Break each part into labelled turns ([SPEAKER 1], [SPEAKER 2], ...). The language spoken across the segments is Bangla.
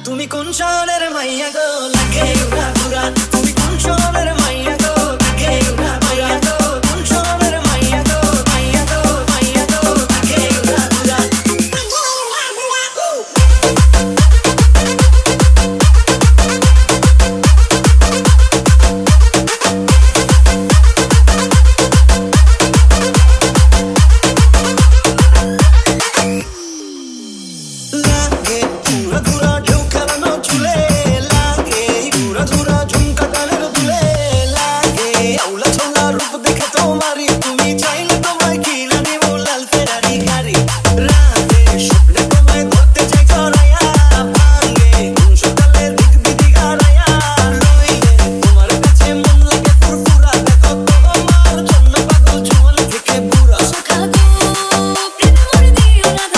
[SPEAKER 1] তুমি কোন শহরের মাইয়া গো লাগে উড়া পুরা তুমি কোন শহরের মাইয়া গো লাগে উড়া মাইয়া গো কোন শহরের মাইয়া গো মাইয়া গো মাইয়া গো লাগে উড়া পুরা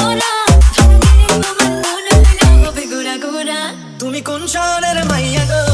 [SPEAKER 1] তুমি কোন শহরের মাইয়া গো